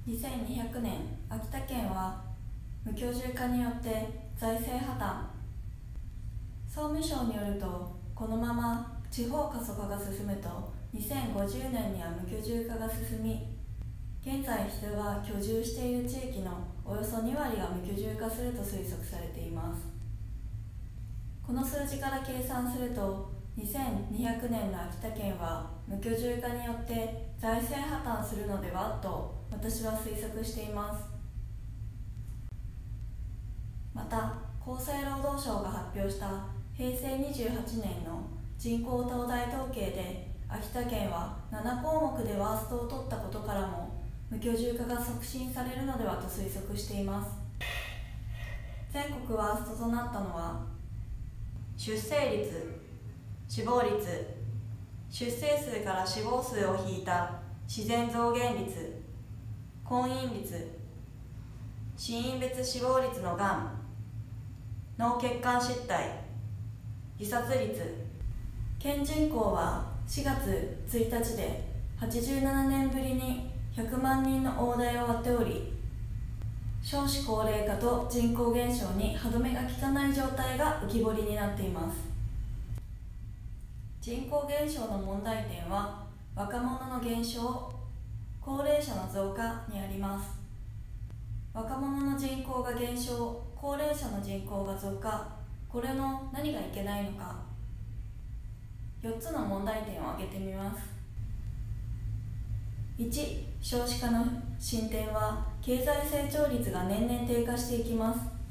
2200年、秋田県は無居住化によって財政破綻。総務省によると、このまま地方過疎化が進むと2050年には無居住化が進み、現在人が居住している地域のおよそ2割が無居住化すると推測されています。この数字から計算すると、2200年の秋田県は無居住化によって財政破綻するのではと私は推測しています。また、厚生労働省が発表した平成28年の人口東大統計で、秋田県は7項目でワーストを取ったことからも、無居住化が促進されるのではと推測しています。全国ワーストとなったのは、出生率、死亡率、出生数から死亡数を引いた自然増減率、婚姻率、死因別死亡率のがん、脳血管失態、自殺率。県人口は4月1日で87年ぶりに100万人の大台を割っており、少子高齢化と人口減少に歯止めが効かない状態が浮き彫りになっています。人口減少の問題点は、若者の減少、高齢者の増加にあります。若者の人口が減少、高齢者の人口が増加、これの何がいけないのか。4つの問題点を挙げてみます。1、少子化の進展は経済成長率が年々低下していきます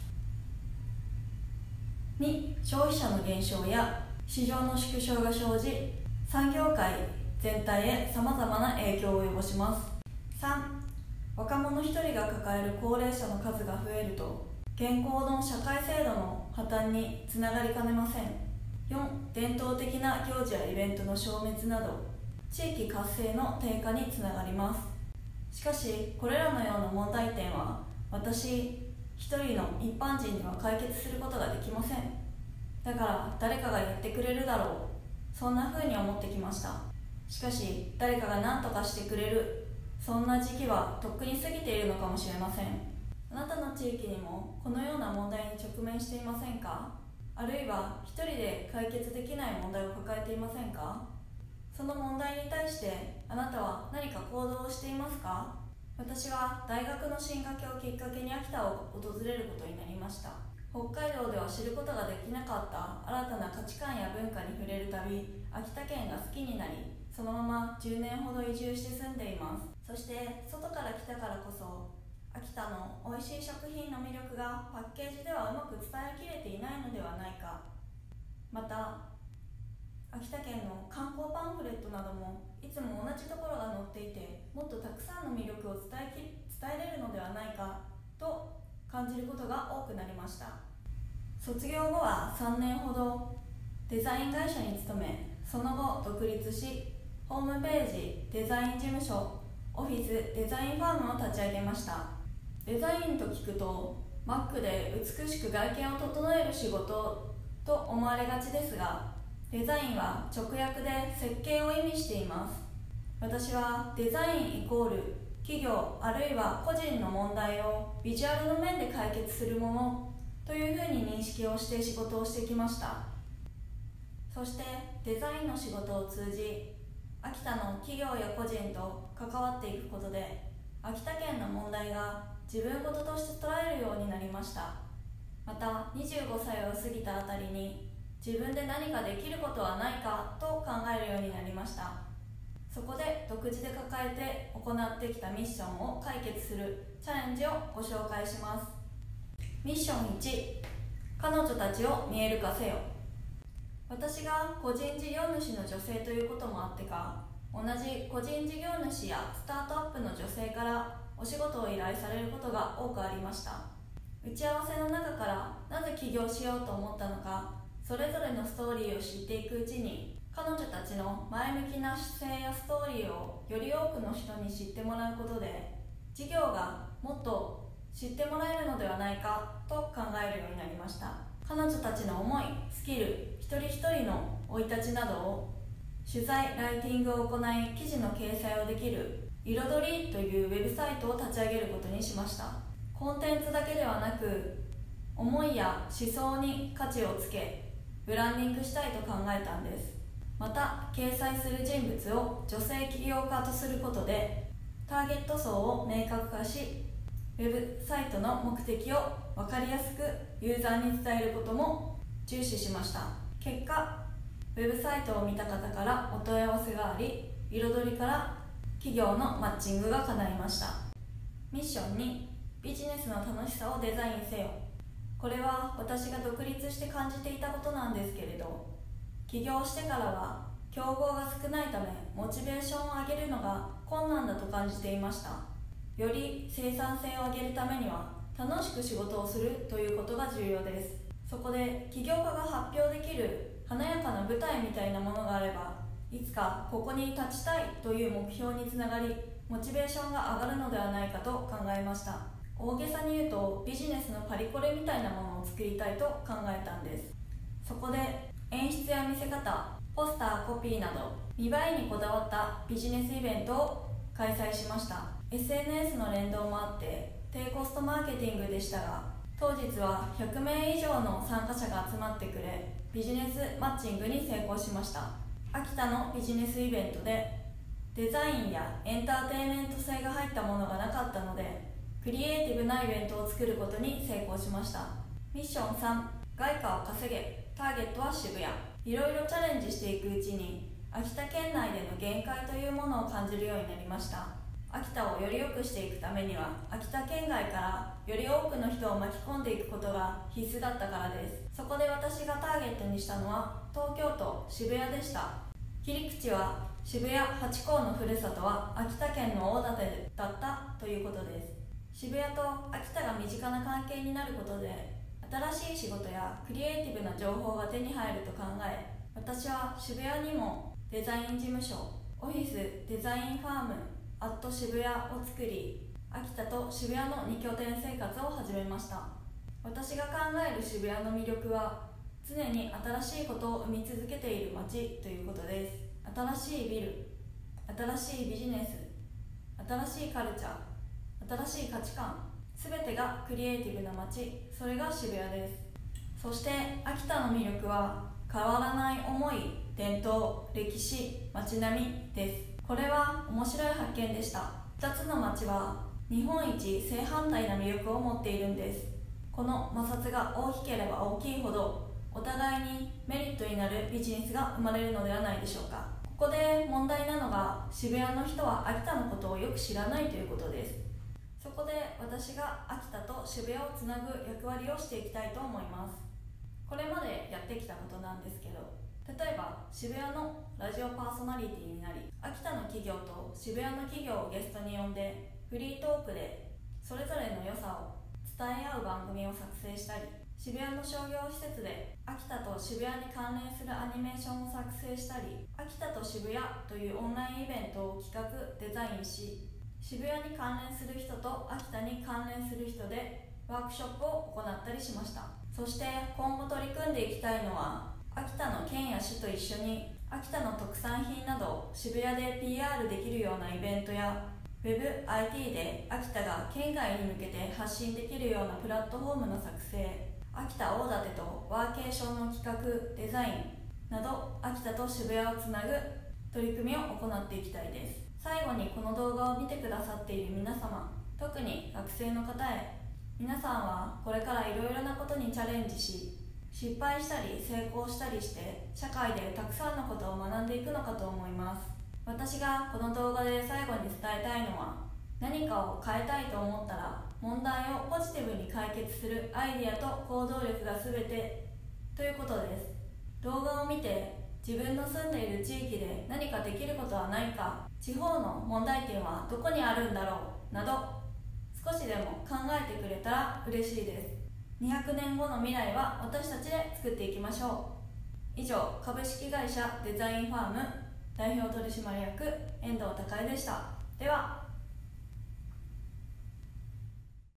。2、消費者の減少や市場の縮小が生じ、産業界全体へさまざまな影響を及ぼします。3、若者1人が抱える高齢者の数が増えると、現行の社会制度の破綻につながりかねません。4、伝統的な行事やイベントの消滅など、地域活性の低下につながります。しかし、これらのような問題点は、私一人の一般人には解決することができません。だから誰かがやってくれるだろう、そんな風に思ってきました。しかし、誰かが何とかしてくれる、そんな時期はとっくに過ぎているのかもしれません。あなたの地域にもこのような問題に直面していませんか？あるいは一人で解決できない問題を抱えていませんか？その問題に対してあなたは何か行動をしていますか？私は大学の進学をきっかけに秋田を訪れることになりました。北海道では知ることができなかった新たな価値観や文化に触れるたび、秋田県が好きになり、そのまま10年ほど移住して住んでいます。そして外から来たからこそ、秋田の美味しい食品の魅力がパッケージではうまく伝えきれていないのではないか。また、秋田県の観光パンフレットなどもいつも同じところが載っていて、もっとたくさんの魅力を伝えれるのではないかと感じることが多くなりました。卒業後は3年ほどデザイン会社に勤め、その後独立し、ホームページ、デザイン事務所、オフィス、デザインファームを立ち上げました。デザインと聞くと、マックで美しく外見を整える仕事と思われがちですが、デザインは直訳で設計を意味しています。私はデザインイコール企業あるいは個人の問題をビジュアルの面で解決するものというふうに認識をして仕事をしてきました。そしてデザインの仕事を通じ、秋田の企業や個人と関わっていくことで、秋田県の問題が自分事として捉えるようになりました。また25歳を過ぎたあたりに、自分で何かできることはないかと考えるようになりました。そこで独自で抱えて行ってきたミッションを解決するチャレンジをご紹介します。ミッション1、彼女たちを見える化せよ。私が個人事業主の女性ということもあってか、同じ個人事業主やスタートアップの女性からお仕事を依頼されることが多くありました。打ち合わせの中からなぜ起業しようと思ったのか、それぞれのストーリーを知っていくうちに、彼女たちの前向きな姿勢やストーリーをより多くの人に知ってもらうことで、事業がもっと知ってもらえるのではないかと考えるようになりました。彼女たちの思い、スキル、一人一人の生い立ちなどを取材、ライティングを行い、記事の掲載をできる彩りというウェブサイトを立ち上げることにしました。コンテンツだけではなく、思いや思想に価値をつけ、ブランディングしたいと考えたんです。また、掲載する人物を女性起業家とすることで、ターゲット層を明確化し、ウェブサイトの目的を分かりやすくユーザーに伝えることも重視しました。結果、ウェブサイトを見た方からお問い合わせがあり、彩りから企業のマッチングが叶いました。ミッション2、ビジネスの楽しさをデザインせよ。これは私が独立して感じていたことなんですけれど、起業してからは競合が少ないためモチベーションを上げるのが困難だと感じていました。より生産性を上げるためには楽しく仕事をするということが重要です。そこで起業家が発表できる華やかな舞台みたいなものがあれば、いつかここに立ちたいという目標につながり、モチベーションが上がるのではないかと考えました。大げさに言うとビジネスのパリコレみたいなものを作りたいと考えたんです。そこで演出や見せ方、ポスター、コピーなど見栄えにこだわったビジネスイベントを開催しました。 SNS の連動もあって低コストマーケティングでしたが、当日は100名以上の参加者が集まってくれ、ビジネスマッチングに成功しました。秋田のビジネスイベントでデザインやエンターテインメント性が入ったものがなかったので、クリエイティブなイベントを作ることに成功しました。ミッション3、外貨を稼げ、ターゲットは渋谷。いろいろチャレンジしていくうちに、秋田県内での限界というものを感じるようになりました。秋田をより良くしていくためには、秋田県外からより多くの人を巻き込んでいくことが必須だったからです。そこで私がターゲットにしたのは東京都渋谷でした。切り口は渋谷ハチ公のふるさとは秋田県の大館だったということです。渋谷と秋田が身近な関係になることで、新しい仕事やクリエイティブな情報が手に入ると考え、私は渋谷にもデザイン事務所、オフィスデザインファーム渋谷を作り、秋田と渋谷の2拠点生活を始めました。私が考える渋谷の魅力は、常に新しいことを生み続けている街ということです。新しいビル、新しいビジネス、新しいカルチャー、新しい価値観、すべてがクリエイティブな街、それが渋谷です。そして秋田の魅力は変わらない思い、伝統、歴史、街並みです。これは面白い発見でした。2つの街は日本一正反対な魅力を持っているんです。この摩擦が大きければ大きいほど、お互いにメリットになるビジネスが生まれるのではないでしょうか。ここで問題なのが、渋谷の人は秋田のことをよく知らないということです。そこで私が秋田と渋谷をつなぐ役割をしていきたいと思います。これまでやってきたことなんですけど、例えば渋谷のラジオパーソナリティになり、秋田の企業と渋谷の企業をゲストに呼んで、フリートークでそれぞれの良さを伝え合う番組を作成したり、渋谷の商業施設で秋田と渋谷に関連するアニメーションを作成したり、秋田と渋谷というオンラインイベントを企画・デザインし、渋谷に関連する人と秋田に関連する人でワークショップを行ったりしました。そして今後取り組んでいきたいのは、秋田の県や市と一緒に秋田の特産品など渋谷で PR できるようなイベントや Web、IT で秋田が県外に向けて発信できるようなプラットフォームの作成、秋田大館とワーケーションの企画・デザインなど、秋田と渋谷をつなぐ取り組みを行っていきたいです。最後にこの動画を見てくださっている皆様、特に学生の方へ、皆さんはこれからいろいろなことにチャレンジし、失敗したり成功したりして社会でたくさんのことを学んでいくのかと思います。私がこの動画で最後に伝えたいのは、何かを変えたいと思ったら問題をポジティブに解決するアイディアと行動力が全てということです。動画を見て自分の住んでいる地域で何かできることはないか、地方の問題点はどこにあるんだろうなど、少しでも考えてくれたら嬉しいです。200年後の未来は私たちで作っていきましょう。以上、株式会社デザインファーム代表取締役遠藤孝恵でした。では。